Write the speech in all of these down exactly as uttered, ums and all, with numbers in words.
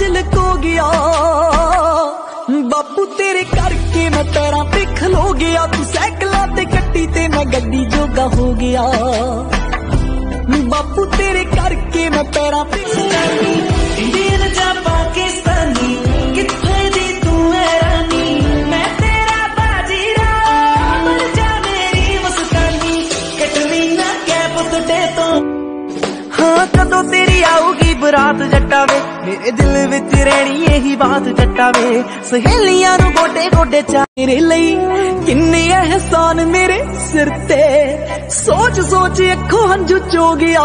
दिल खो गया बापू तेरे करके मैं पैरां ते खलो गया। तू सैकलां ते कट्टी ते मैं गड्डी जोगा हो गया बापू तेरे करके मैं पैरां ते वीर जा पाकिस्तानी किथे दी तू है रानी मैं तेरा बाजीराव मर जा मेरी मुस्कानी कटनी ना कै पुतटे तो। हाँ कदों तेरी आऊगी बरात जट्टा वे मेरे दिल विच रहनी यही बात जट्टा वे सहेलियां नू गोडे गोडे चा मेरे लई किन्ने एहसान मेरे सिर ते सोच सोच अखों हंझू चो गया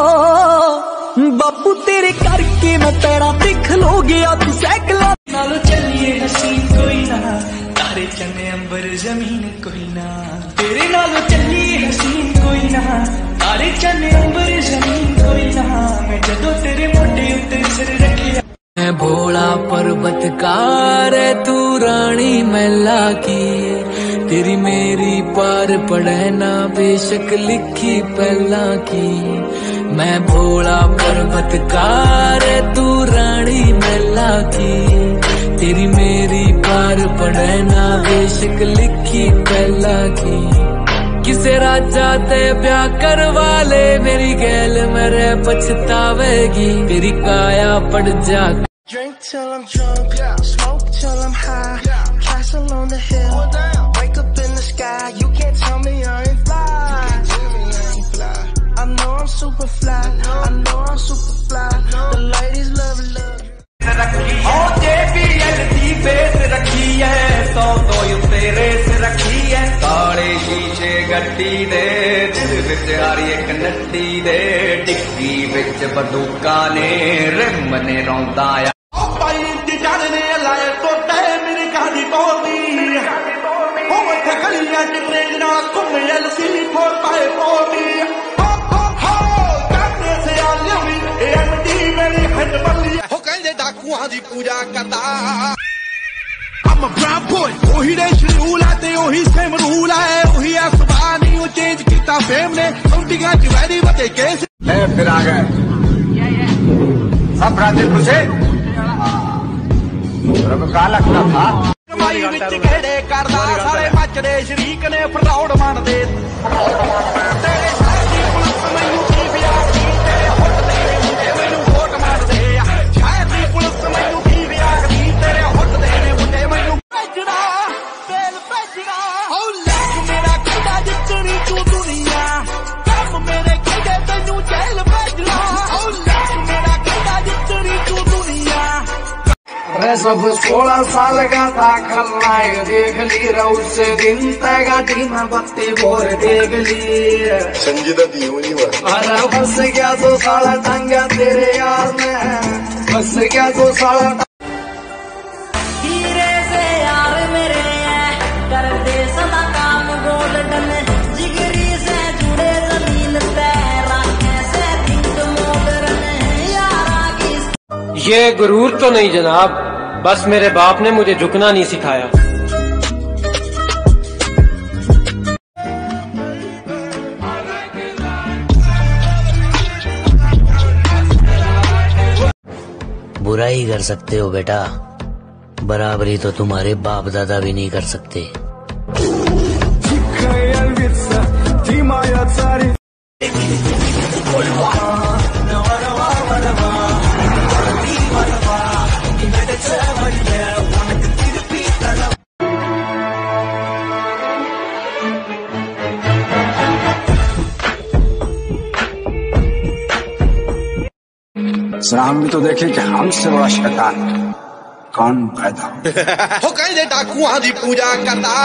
बापू तेरे करके मैं पैरां ते खलो गया। तू सैकलां नाल चलिए हसीन कोई ना तारे चने अंबर जमीन कोई ना तेरे नाल चलिए हसीन कोई ना तारे चने अंबर जमीन कोई ना मैं जदों तेरे मोढे उत्ते सिर रखिया। मैं भोला पर्वतकार तू रानी मैला की तेरी मेरी पार पड़े ना बेशक लिखी पहला की। मैं भोला पर्वतकार तू रानी मैला की तेरी मेरी पार पड़े ना बेशक लिखी पहला की। किसे राजा ते ब्याह करवा ले मेरी गैल मेरे पछतावेगी तेरी काया पड़ जा। Drink till I'm drunk, smoke till I'm high, castle on the hill, wake up in the sky, you can't tell me I ain't fly. I know I'm super fly, I know I'm super fly, the ladies love love. ओ JBL दी bass रखी है सौ तो तेरे से रखी है काले शीशे गड्डी दे दिल विच हर एक नड्डी दे डिक्की विच बंदूका ने रिम ने रौंदा आ ने लाए तो मेरी कहानी बोली हो मैं गलियां च ट्रेन ना घूम एलसी फोर पाए बोली डाकुआं दी पूजा करदा। I'm a brown boy ओही देश रूल है ते ओही सेम रूल है ओही आसमान ही चेंज कीता फेम ने काउंटिंगां च वैरी वते केस ले फिर आ गए सब ब्राजील से रब का लगता था कमाई विच घेड़े करदा सारे मचदे शरीक ने फरौड़ मनदे तेरे साथी पुलिस मैनू की बियाह की तेरे हुट दे मुंडे मैनू वोट मारदे शायद दी पुलिस मैनू की बियाह की तेरे हुट दे मुंडे मैनू भेजना तेल भेजना ओ लख मेरा कहदा जितनी तू दुनिया कम मेरे कहदे तैनू जेल भेजना ओ लख मेरा कहदा जितनी तू दुनिया। अरे सब सोलह साल का था खलनायक देख ली उस दिन तैगा टीना बत्ती बोर देख ली संजीदा दी हुई बात। अरे बस क्या दो साल टंगा तेरे यार में बस क्या दो साल हीरे से यार मेरे कर दे सदा काम गोल्डन जिगरी से जुड़े जमीन तेरा कैसे दिन मोडरन यारा की। ये गुरूर तो नहीं जनाब बस मेरे बाप ने मुझे झुकना नहीं सिखाया। बुराई कर सकते हो बेटा बराबरी तो तुम्हारे बाप दादा भी नहीं कर सकते। सलाम भी तो देखे कि हमसे बड़ा शैतान कौन पैदा हो कहीं दे डाकुआं दी पूजा करदा।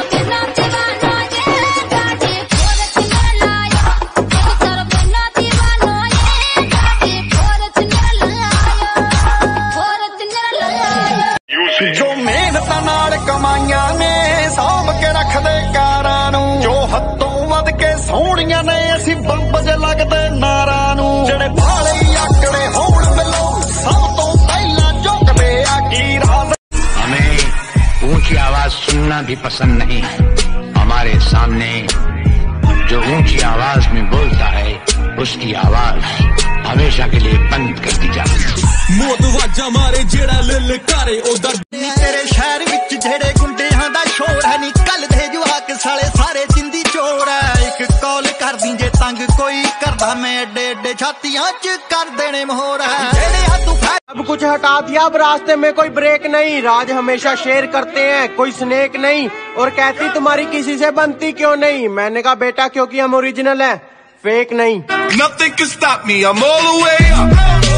जो मेहनत नाल कमाइयां ने सांभ के रख दे कारां नूं जो हत्थों वध के सोहणियां ने असीं बंबज लगदे नारां नूं जेड़े भाले आकड़े होण मिलो सब तो पहला झुकदे आ की राज। हमें ऊंची आवाज सुनना भी पसंद नहीं है। हमारे सामने जो ऊंची आवाज में बोलता है उसकी आवाज हमेशा के लिए बंद कर दी जाती है। मौत वज ਆਵਾਜ਼ਾਂ ਮਾਰੇ ਜਿਹੜਾ ਲਲਕਾਰੇ ਉਹਦਾ ਤੇਰੇ ਸ਼ਹਿਰ ਵਿੱਚ ਜਿਹੜੇ ਗੁੰਡਿਆਂ ਦਾ ਸ਼ੋਰ ਹੈ ਨੀ ਕੱਲ ਦੇ ਜਵਾਕ ਸਾਲੇ ਸਾਰੇ ਜਿੰਦੀ ਚੋਰ ਹੈ ਇੱਕ ਕਾਲ ਕਰਦੀ ਜੇ ਤੰਗ ਕੋਈ ਕਰਦਾ ਮੈਂ ਏਡੇ ਏਡੇ ਛਾਤੀਆਂ ਚ ਕਰ ਦੇਣੇ ਮੋਹਰ ਹੈ ਜਿਹੜੇ ਹੱਥੋਂ अब कुछ हटा दिया, अब रास्ते में कोई ब्रेक नहीं। राज हमेशा शेयर करते हैं, कोई स्नेक नहीं। और कहती तुम्हारी किसी से बनती क्यों नहीं? मैंने कहा बेटा क्योंकि हम ओरिजिनल हैं, फेक नहीं। Nothing can stop me, I'm all the way up.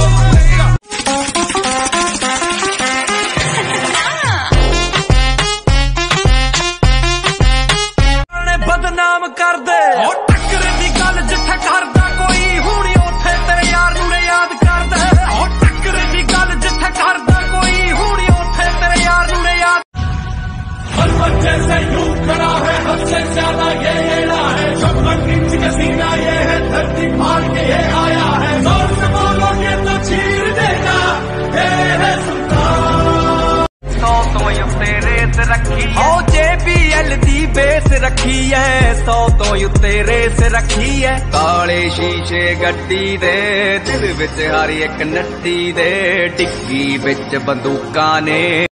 बदनाम कर दे टक्कर दी गल जिथे करदा कोई हुणी उथे तेरे यार नूं याद कर दे टक्कर दी गल जिथे करदा कोई हुणी उथे तेरे यार नूं याद हर बच्चे से यूं खड़ा है हद से ज्यादा ये येड़ा है छप्पन इंच का सीना ये है धरती फाड़ के ये आया है जोर से बोलोगे तो चीर देगा ये है सुल्तान सौ तो उत्ते रेत रखी है ओ जे बी एल दी बेस रखी है सौ तो उत्ते रेस रखी है काले शीशे गड्डी दे दिल विच हर एक नट्टी दे डिग्गी विच बंदूकां ने